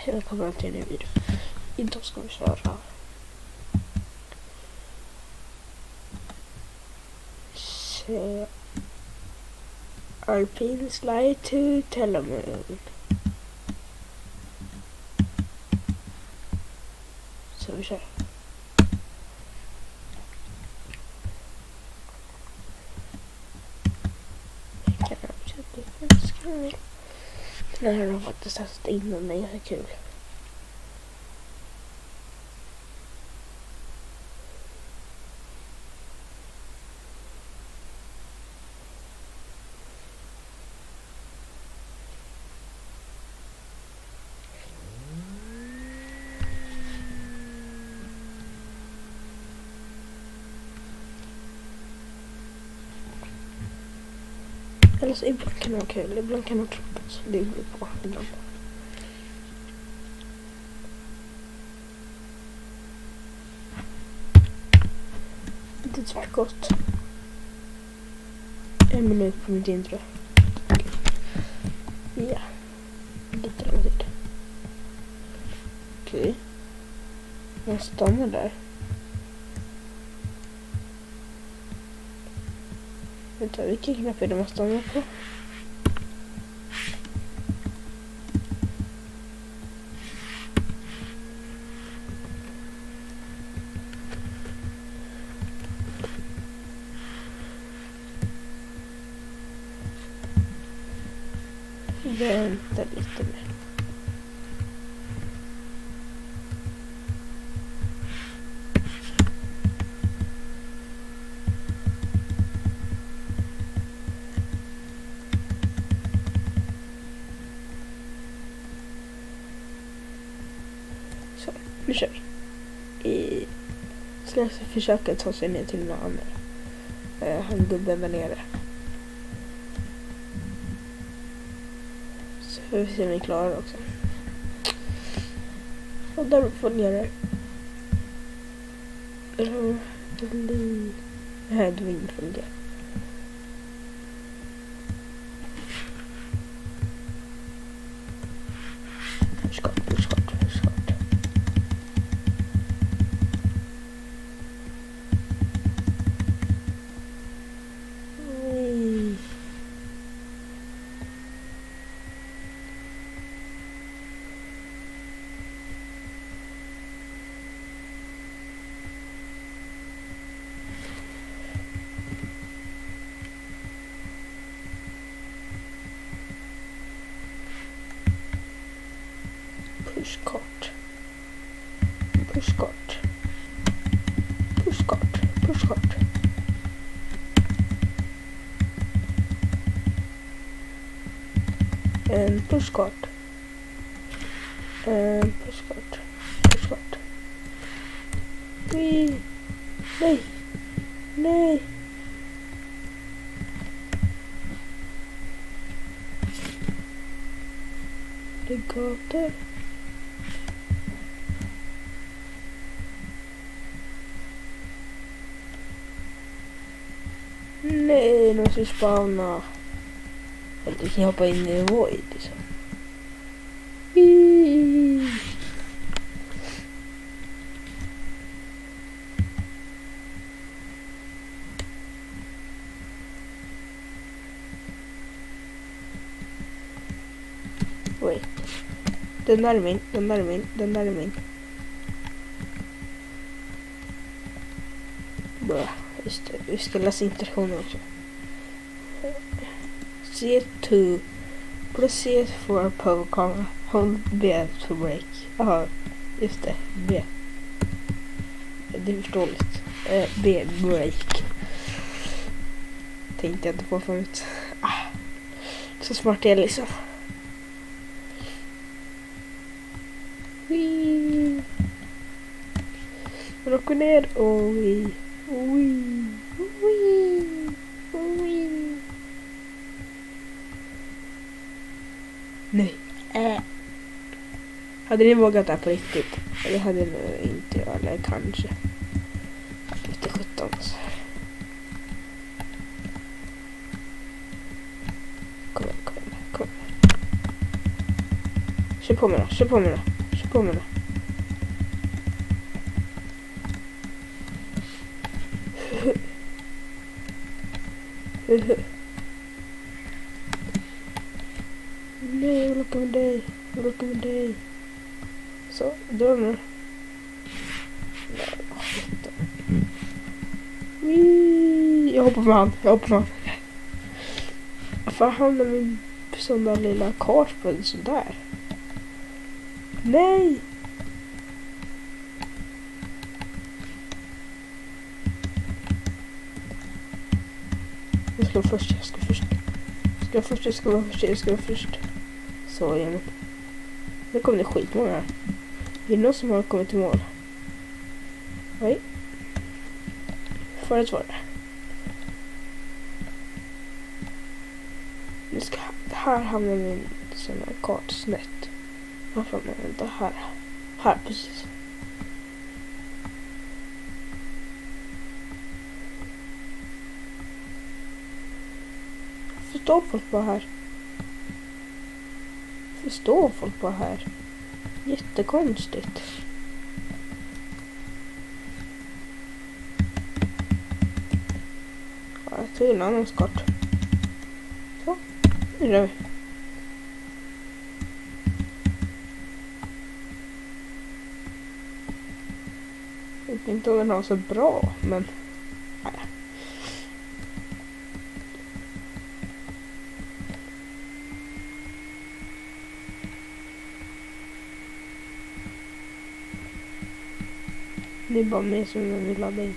Jag kommer till en ny video. Idag ska vi köra Alpine Slide to Telemoon. Så vi kör. Den här har faktiskt testat innan, det är jättekul. Eller så ibland kan det vara kul, ibland kan det vara tråkigt. Det beror på ibland. Inte tvärgott. 1 minut på mitt intro. Ja. Lite lång tid. Okej. Jag stannar där. Vänta, vilken knapp är det man stannar på? Vänta lite mer. Så, nu kör vi. Ska jag försöka ta sig ner till några andra. Han gubben där nere. Så vi ser om vi klarar också. Och där fungerar det. Nej, det var inte fungerar. Skott. Pushkort. Pushkort. Nej. Det gator. Nej, nu måste vi spawna. Eller kan jag hoppa in i en void liksom. Wait. Den där är min. Bra, just det. Vi ska läsa interaktioner också. C2. Proceed for power camera. Hold B to break. Jaha, just det. B. Det är förståeligt. B, break. Tänkte jag inte på förut. Så smart är jag liksom. Jag åker ner och vi. Nej. Hade ni vågat det här på riktigt? Eller hade ni inte, eller kanske. Lite 17 alltså. Kom igen. Kör på mig då. inte på med det. Nej, jag vill åka med dig. Jag vill åka med dig. Så, dra nu. Jag hoppar med han. Varför hamnar min sån där lilla kart på en sån där? Nej! Jag ska vara först. Så, Emil. Nu kommer det skitmånga här. Det är någon som har kommit till mål. Oj. Förut var det. Nu ska här hamnar min sån här kart snett. Varför man inte här? Här precis. Förstår folk bara här? Jättekonstigt. Ja, jag tog en annan skott. Så, nu rör vi. Jag vet inte om den har så bra, men... Nej. Det är bara mig som jag vill ladda in.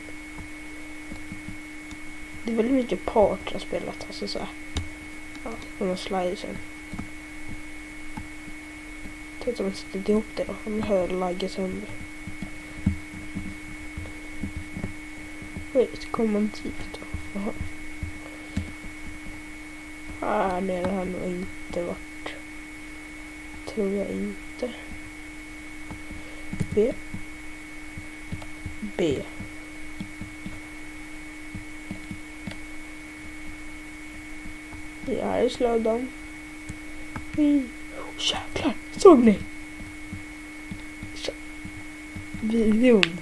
Det är väldigt mycket part jag har spelat. Alltså så här. Ja, de har slidesen. Tänk om jag sätter ihop det då. Om jag hör lagga sönder. Wait, kommer man dit då? Jaha. Här nere har nog inte varit. Tror jag inte. B. Det här är slowdown. Jäklar, såg ni? Videon.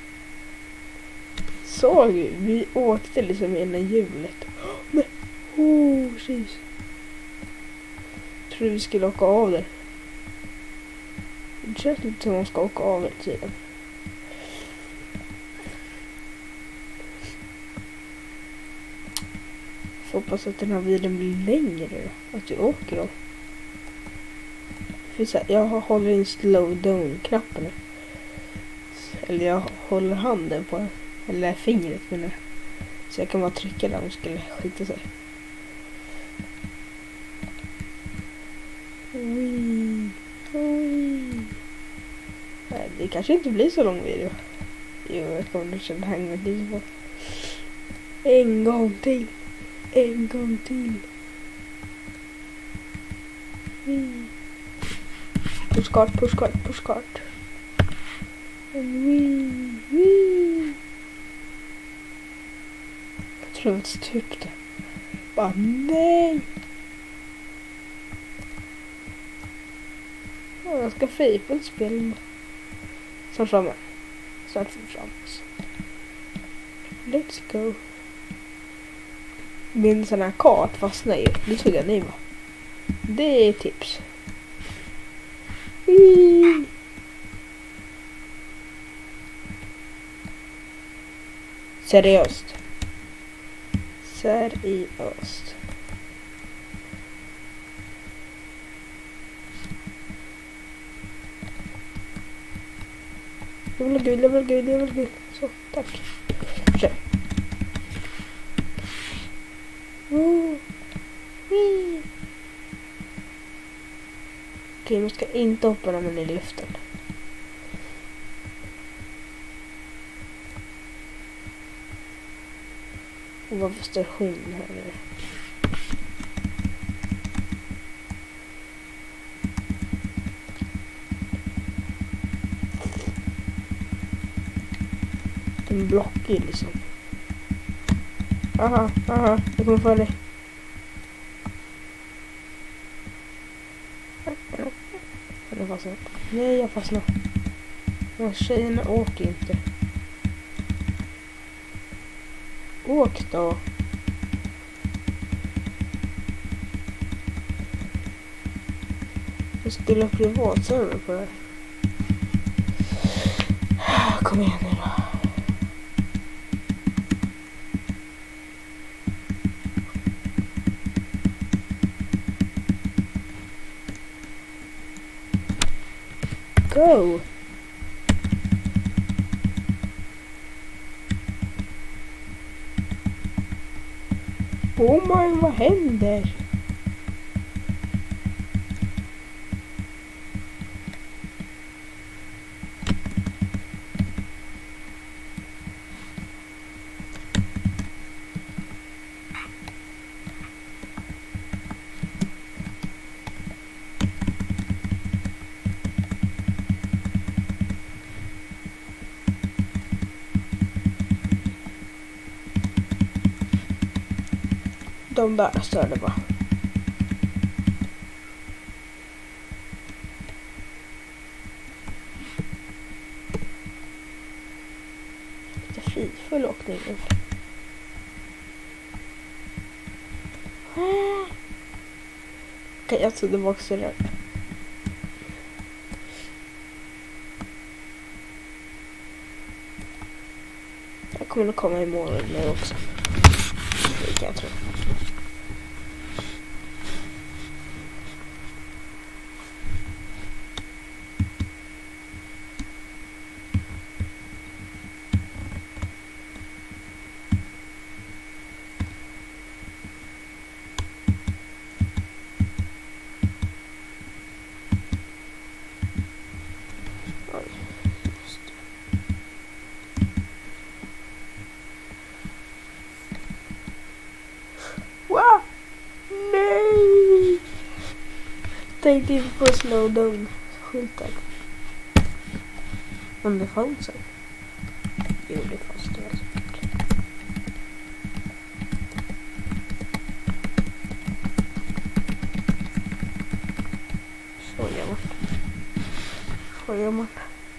Såg vi åkte liksom ena hjulet. Men, precis. Trodde vi skulle åka av det. Det känns lite som man ska åka av hela tiden. Hoppas att den här videon blir längre då. Att vi åker då. För så här, jag håller in slow down knappen nu. Eller jag håller handen på. Eller fingret menar jag. Så jag kan bara trycka där om jag skulle skita sig. Det kanske inte blir så lång video. Jo, jag kommer att känna hänga lite på. En gång till. Pushkart. Jag tror att jag stupte. Bara nej. Jag ska fipa ett spel. Snart framme. Let's go. Min sån här kart fastnar ju. Det tog jag ni va. Det är tips. Seriöst. Jag vill gul. Så, tack. Kör. Okej, man ska inte hoppa när man är i luften. Och varför står hon här nu? Den blockar ju liksom. Aha, jag kommer för dig. jag fastnade. Nej, jag fastnade. Men tjejerna åker inte. Åk då. Jag skulle ha privatserver på det här. Kom igen nu då. Go! Oh my, vad händer? De där störde bara. Lite frifull åkning. Okej, jag trodde det var också där. Jag kommer att komma imorgon nu också. Det kan jag tro. Wow! Nej! Tänkte inte på slow down skylten. Men det fanns sig. Jo, det fanns det alltså. Så gör man. Så gör man.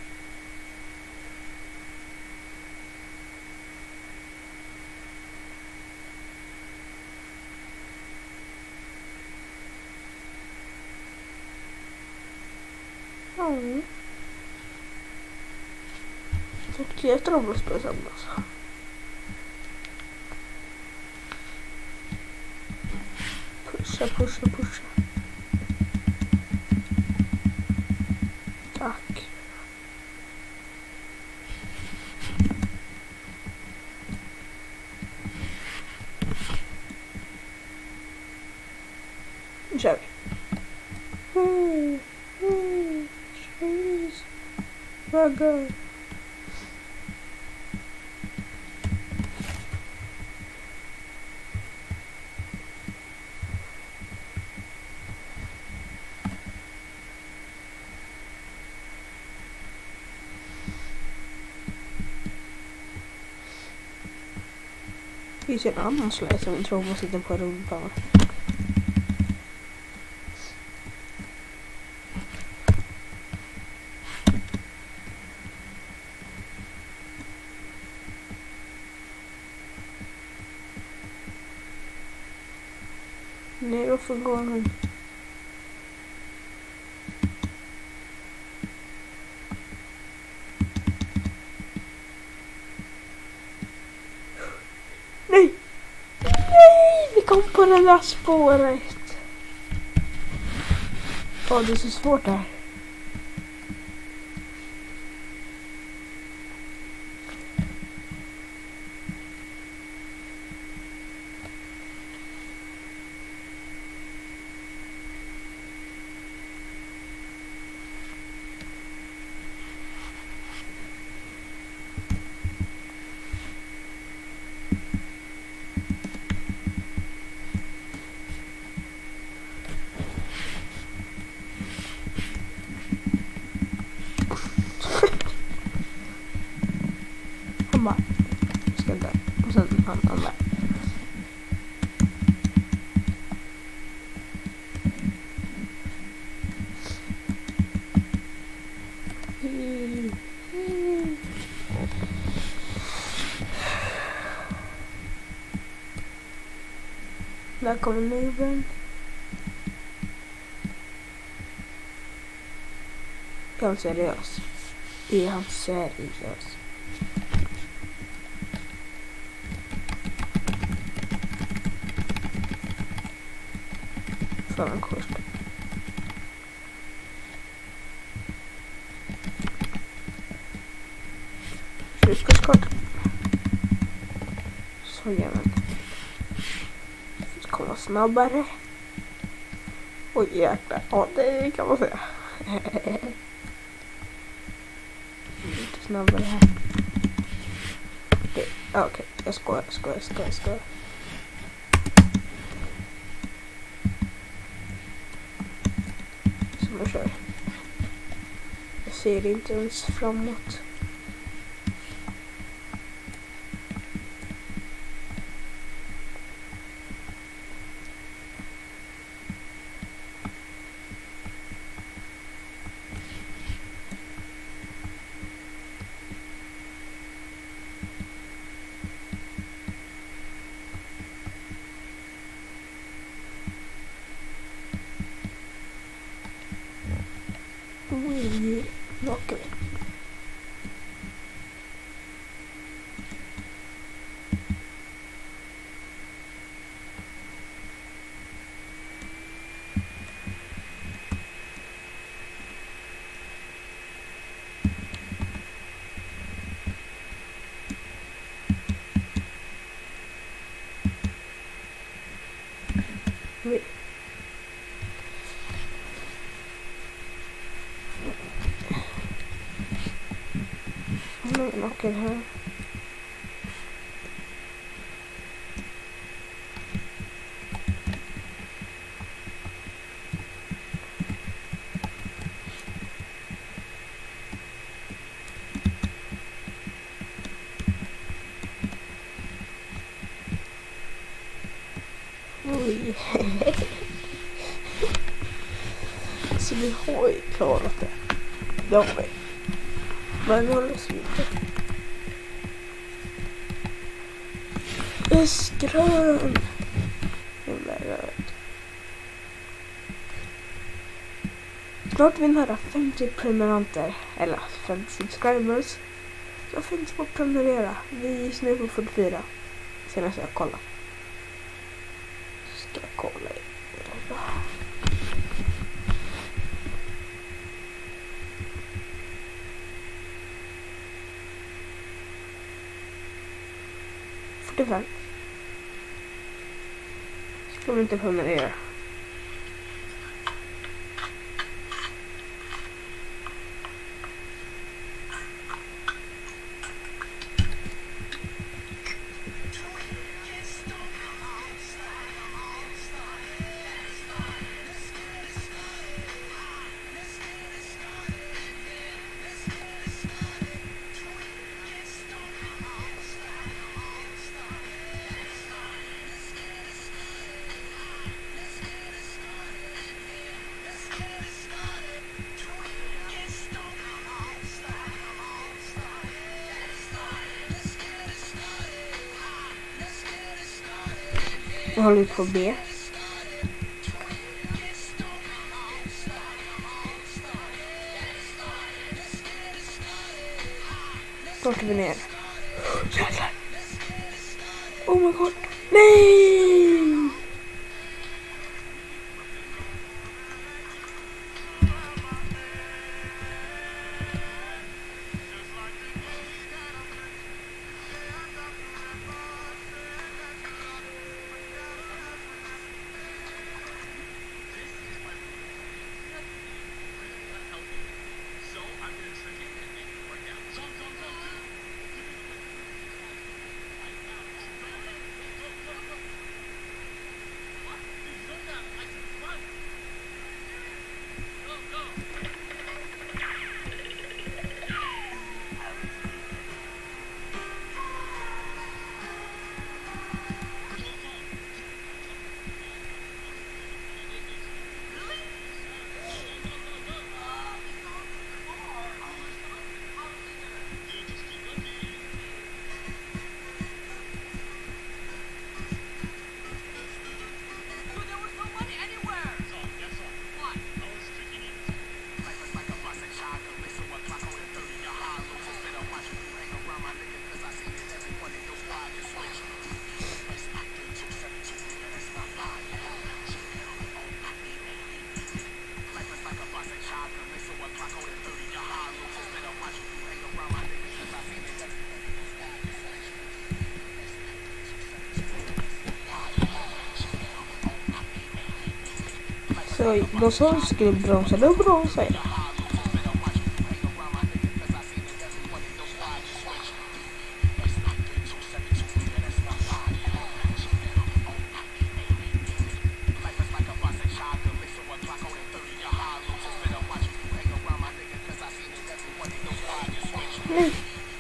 Och jag tror att det samlas. Pusha, pusha, pusha. Tack. Nu kör vi. Ragga. Det finns ju en annan slide som jag tror man sitter på rumpan. Nej, varför går han? Nej! Nej! Vi kom på det där spåret. Åh, det är så svårt här. Han bara, ska där. Och sen han där. Där kommer Nuben. Är han seriös? Är han seriös? För en kurs. Kyrkoskott. Så gör man. Det ska komma snabbare. Oj jäklar. Ja, det kan man säga. Lite snabbare här. Okej. Jag skojar. Så man kör. Jag ser inte ens framåt. Nu åker vi. Nu åker här. Oj. Så vi har ju klarat det. Det har vi. Men vi håller oss inte. Ösgrön. Snart är vi nära 50 prenumeranter. Eller 50 subscribers. Så finns på att prenumerera. Vi är just nu på 44. Senast jag kollar. Ska jag kolla i. Ska vi inte prenumerera? Jag håller på B. Då åker vi ner. Jävlar. Oh my god. Nej! Så de sa att de skulle bromsa, då bromsar jag. Nej.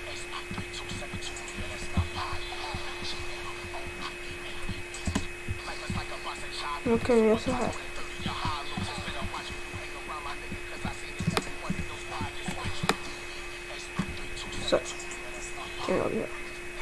Nu kan vi göra så här. Så. Kan jag göra.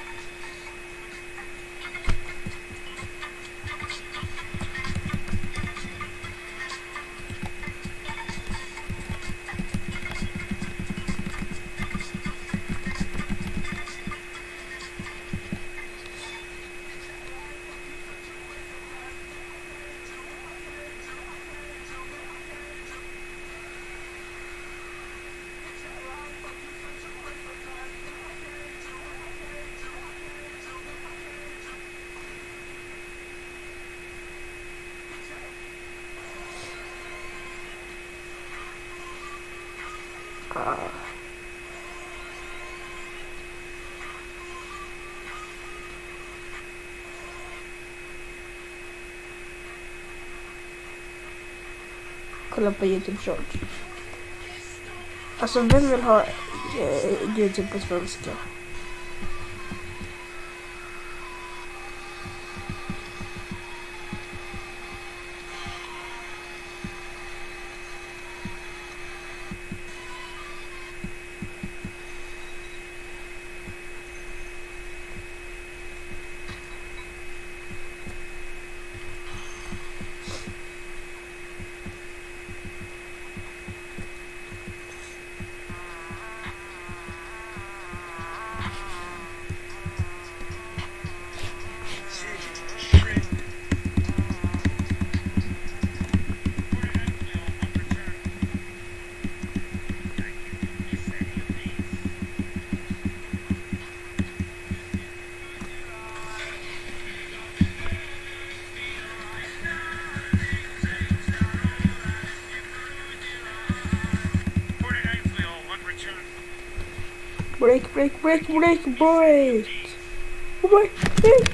Kolla på YouTube Shorts. Alltså vem vill ha YouTube på svenska? Break, break, break, break, break. Oh my God.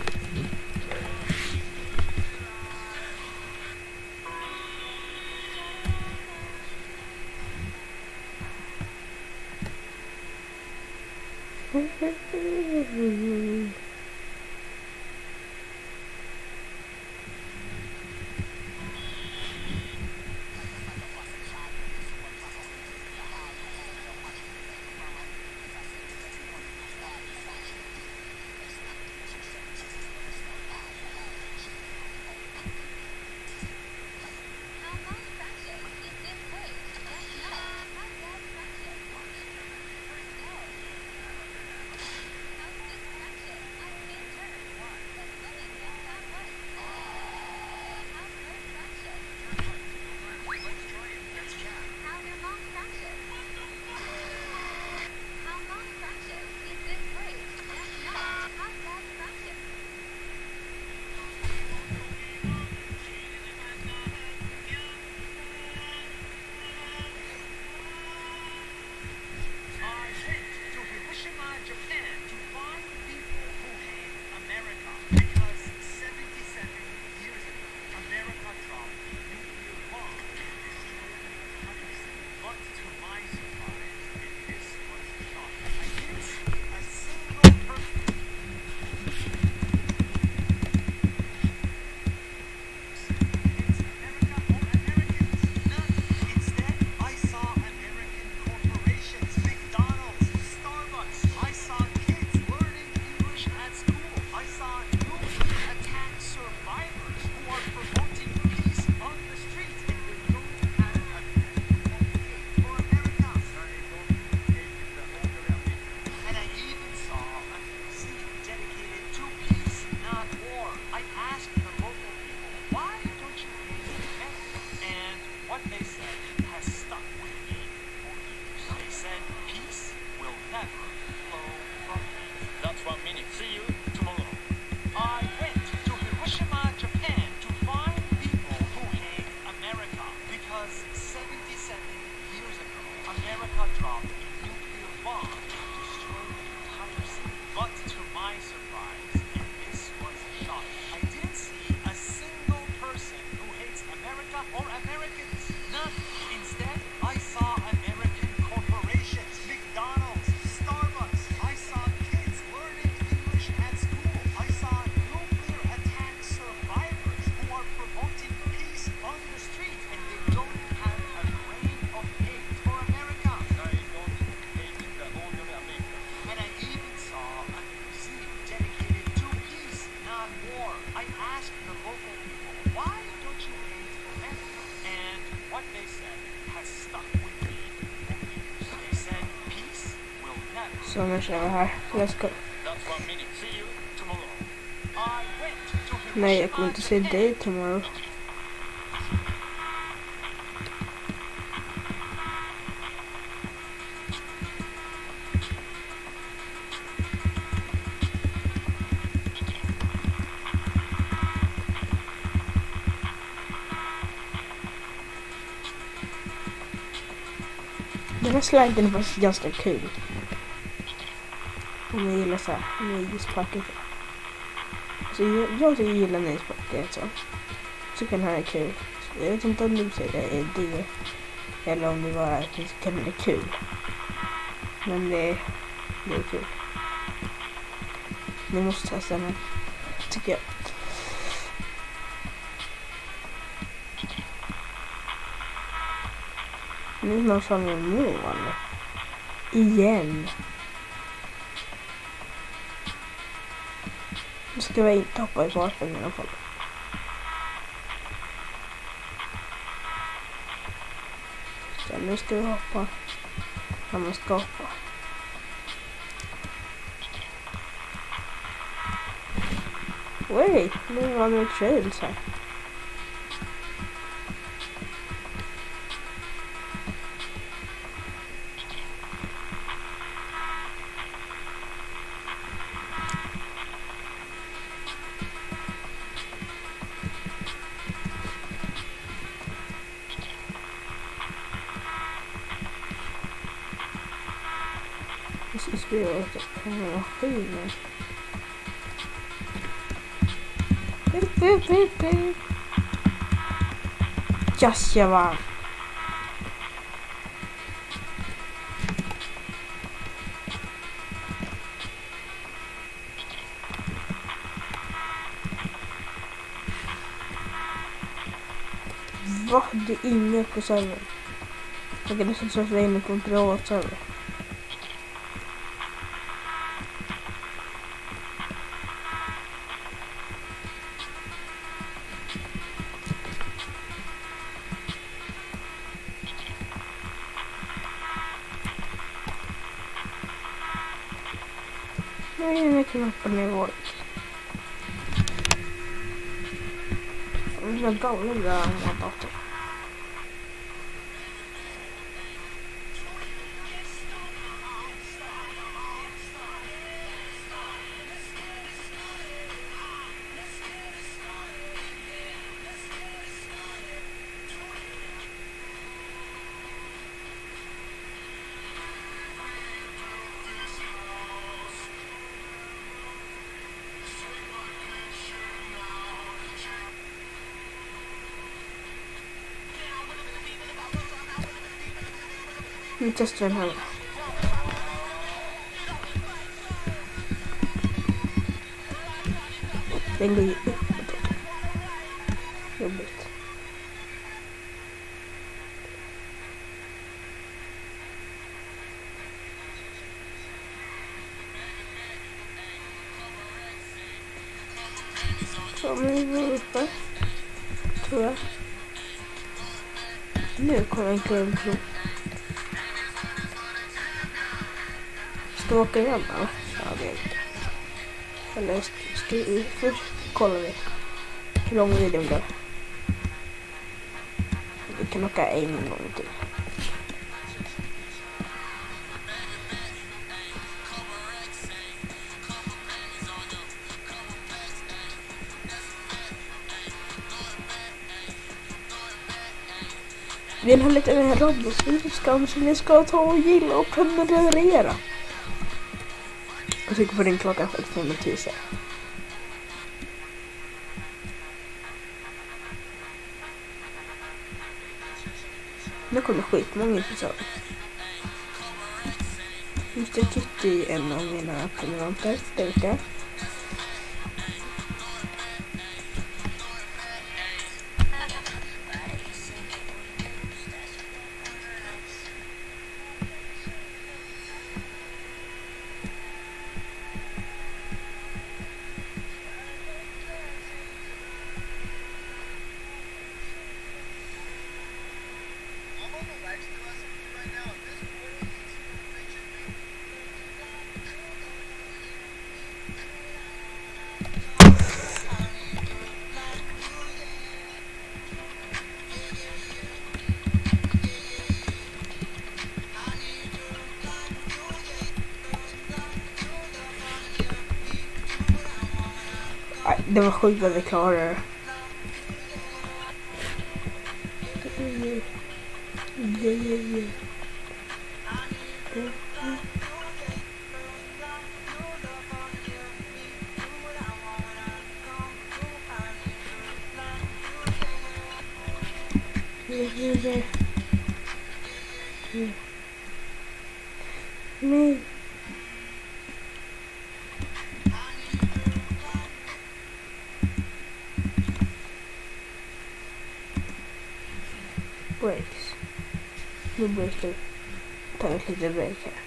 Så nu kör vi här. Let's go. Nej, jag kommer inte se dig tomorrow. Den här sliden är faktiskt ganska kul. Om jag gillar så här, Nöjes Pocket. Alltså jag gillar Nöjes Pocket så. Så kan det här är kul. Jag vet inte om du säger det är det. Eller om det bara kan det är kul. Men det är kul. Ni måste testa den här. Tycker jag. Nu är någon som är mål. Igen. Nu ska jag inte hoppa i farten i alla fall. Så nu ska vi hoppa. När man ska hoppa. Wait, nu var det trails här. Jag ska göra ett skiner. Just jag var. Va? Det är inget på servern. Jag kan nästan sätta in på en privat server. Nej, jag kan hoppa ner vårt. Det var galet där med dator. Nu testar den här. Den går ju uppåt. Jobbigt. Så nu går vi uppe. Tror jag. Nu kommer en kul prov. Ska vi åka igen då? Ja, det är inte. Eller ska vi först kolla vi hur lång videon går. Vi kan åka en gång till. Vi har lite mer robotskam som ni ska ta och gilla och prenumerera. Jag tycker på din klocka för 5:10. Nu kommer skitmånga episoder. Mr. Kitty är en av mina prenumeranter. Styrka. Nej, det var sjukt att vi klarade det. Nej. Breaks. Nu breaks det. Ta ett litet break här.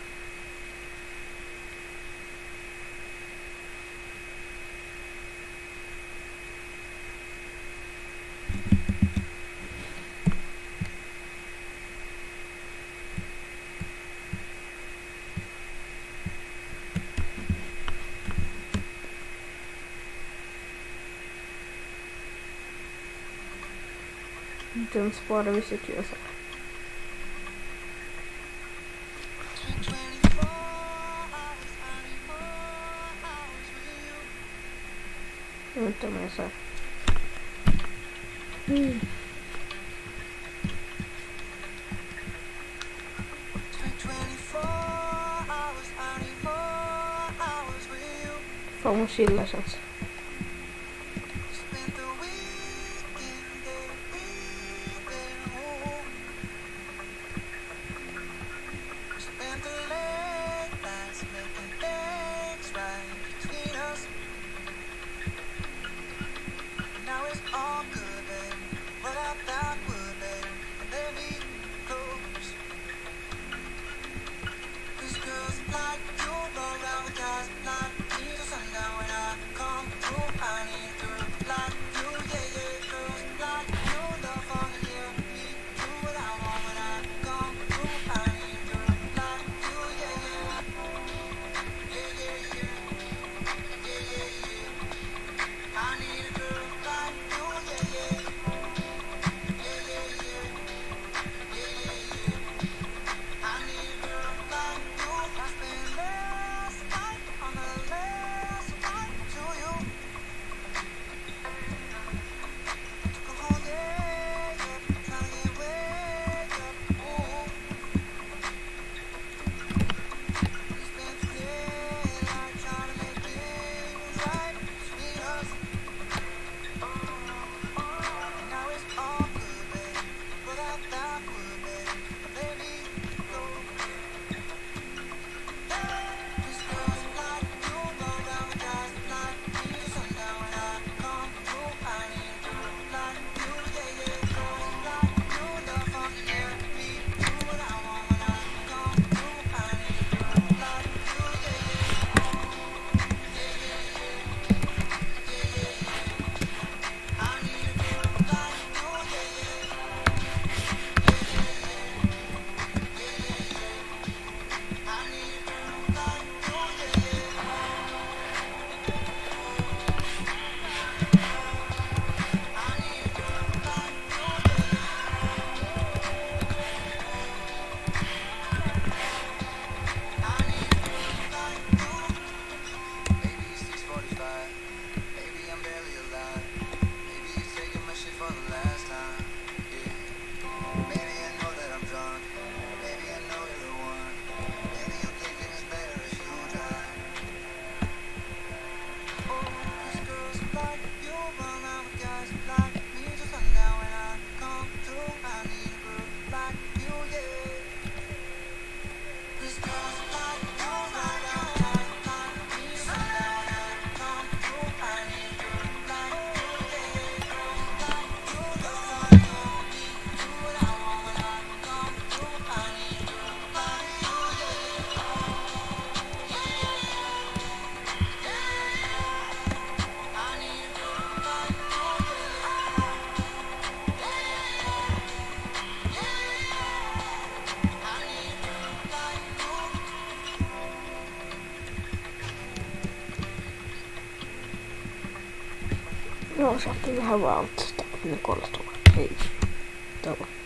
Den sparar vi sitt ljus här. Vänta med så här. Fan vad chilla känns. Ja, så att det här var allt. Tack för att ni kollat. Hej då.